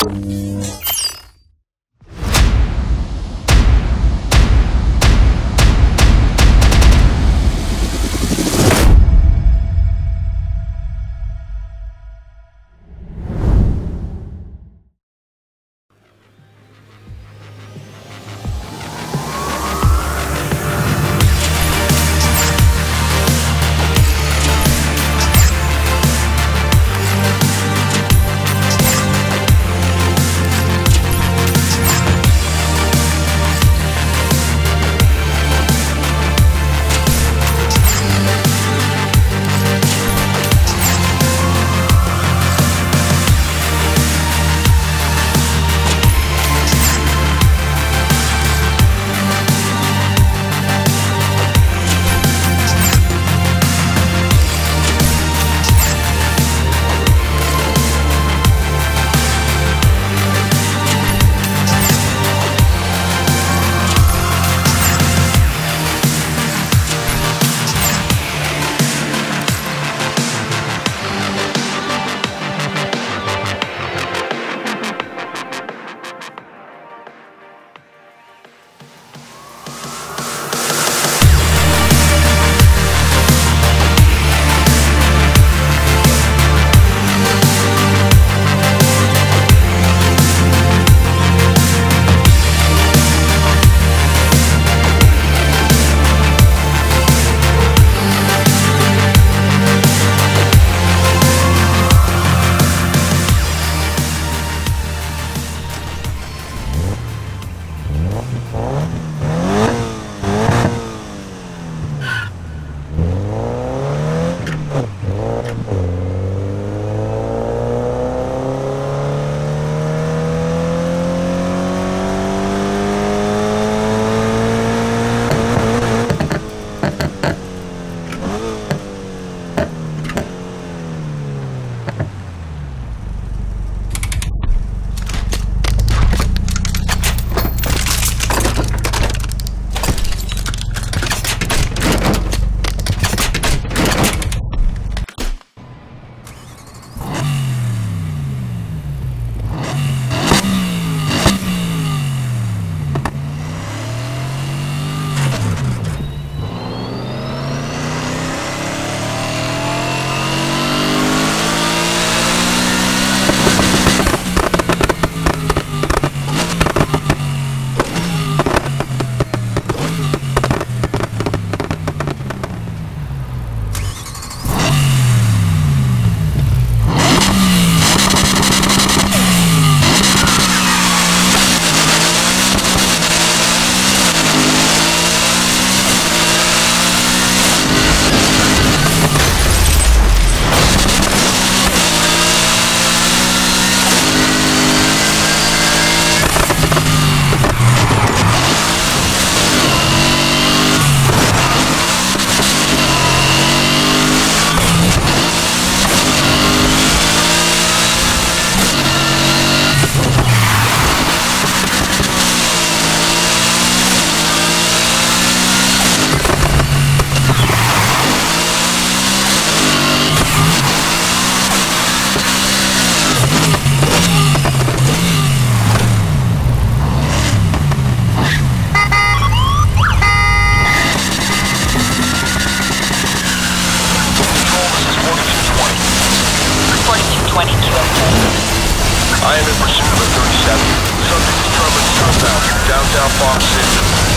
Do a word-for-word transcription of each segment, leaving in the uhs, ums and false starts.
I am in pursuit of a thirty-seven. Subject determined southbound, downtown Fox City.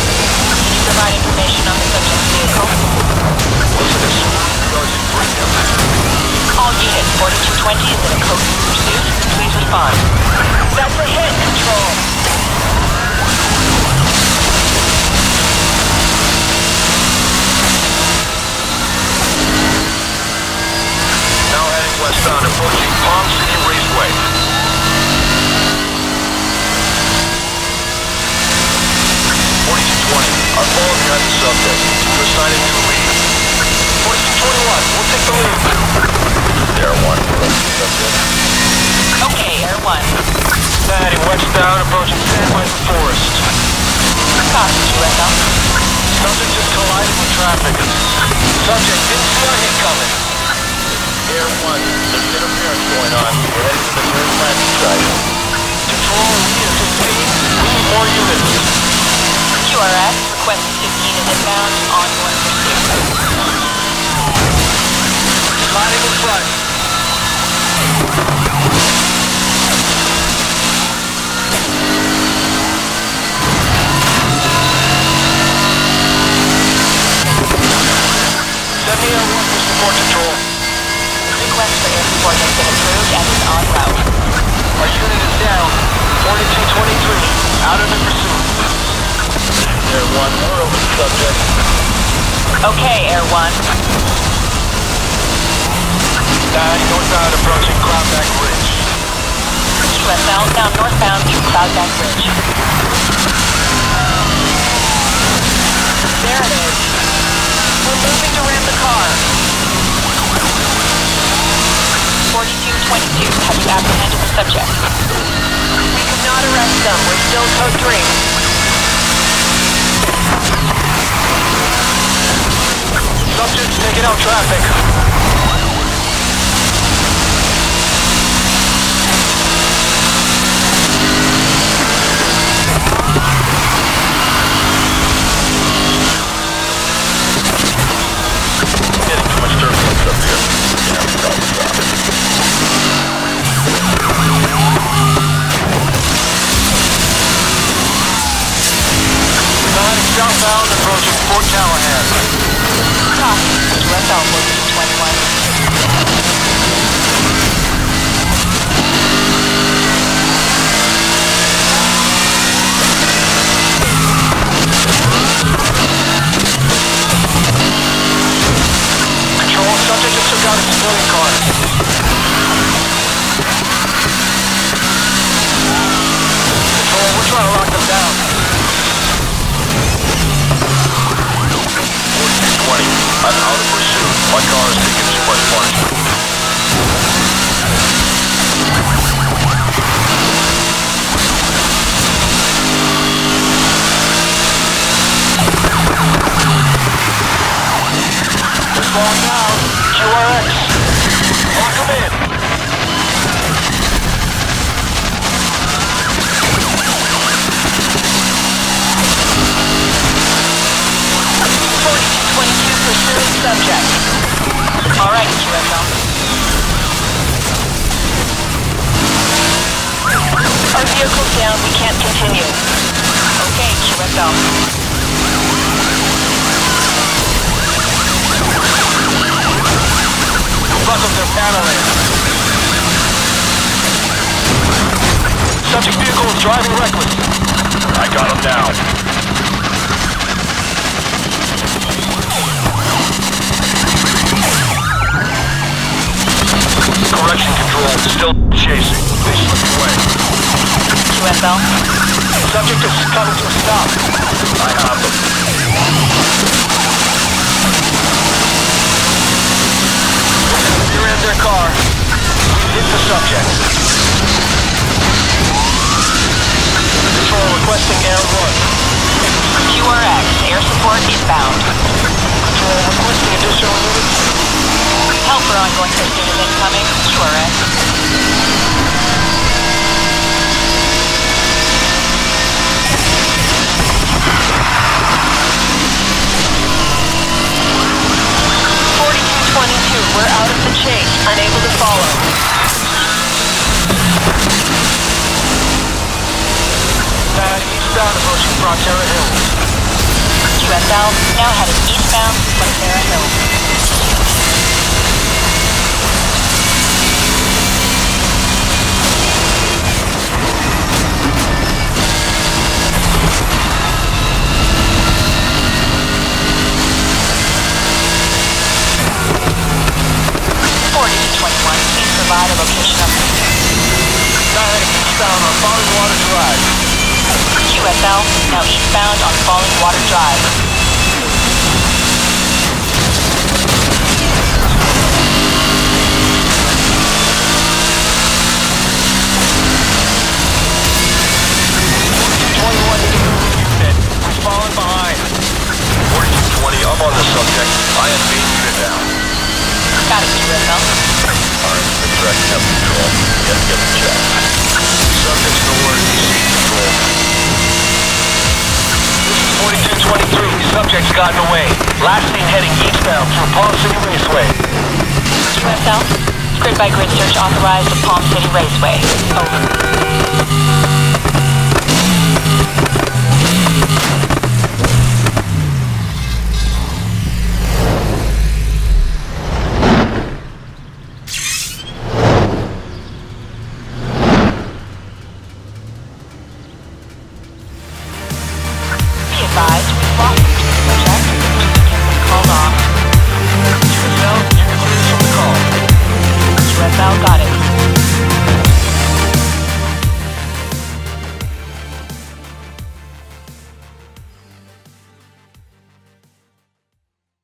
Can you provide information on the subject's vehicle? Listen as soon as regards to premium. All units, forty-two twenty is in a code pursuit. Please respond. That's a hit, Control. Now heading westbound, approaching Palm City Raceway. forty-two twenty, our follow behind the subject. You assign a new lead. forty-two twenty-one, we'll take the lead. Air one, approaching the subject. Okay, Air one. Heading westbound, approaching San Quentin Forest. Copy, Q S L. Subject just collided with traffic. Subject didn't see our hit coming. Air one, there's interference going on. We're heading to the third landing site. Control, we need a fifteen. We need more units. Q R S, request fifteen is inbound, ongoing pursuit. Sliding in front. Send me Air one for support control. Request for air support has been approved and is en route. Our unit is down. forty-two twenty-three, out of the pursuit. Air one, we're over the subject. Okay, Air one. nine, northbound approaching Cloudback Ridge. Q S L, now northbound to Cloudback Ridge. There it is. We're moving to ram the car. forty-two twenty-two, have you apprehended the subject? We could not arrest them. We're still code three. Subject's taking out traffic. Getting too much turbulence up here. Yeah, we gotta stop. Southbound approaching Fort Callahan. Copy. Q S L forty-two twenty-one. Control, subject just took out a civilian car. Control, we're trying to lock them down. twenty. I'm out of pursuit. My car is taking too much punishment. They're slowing down. Q R X. Lock them in. twenty-two pursuing subject. All right, Q S L. Our vehicle's down. We can't continue. Okay, Q S L. Buckle their paneling. Subject vehicle is driving reckless. I got him down. Correction control, still chasing. They slipped away. Q S L. Subject is coming to a stop. I have them. Rear end their car. Hit the subject. Control requesting Air one. Q R X, air support inbound. Control requesting additional units. Help for ongoing pursuit is incoming. Q R X. forty-two twenty-two, we're out of the chase, unable to follow. Uh, eastbound approaching Frontera Hills. Q S L, now headed eastbound, Frontera Hills. forty-two twenty-one, please provide a location update. Now heading eastbound on Falling Water Drive. Q S L, now eastbound on Falling Water Drive. twenty-one unit. We've fallen behind. forty-two twenty, I'm on the subject. I am being unit down. Got it, Q S L. Alright, been tracking up control. Gotta get the check. Subject's no worries. subject's gotten away. Last seen heading eastbound through Palm City Raceway. U S L, grid by grid search authorized at Palm City Raceway. Over.